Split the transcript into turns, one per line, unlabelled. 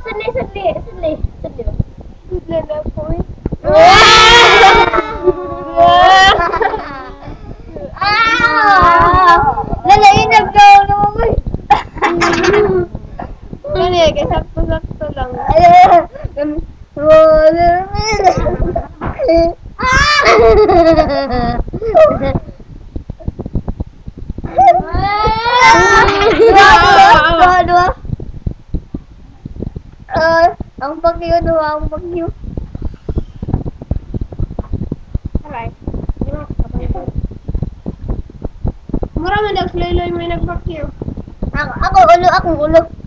Sali.
Bigla na po eh.
Nalainag daw naman.
Ano eh, sakto-sakto lang.
Dua. Ang pagyo, dua ang pagyo.
Alright. Mura man daw, sloy-loy may nag-vacuum.
Ako, ulo, akong ulo.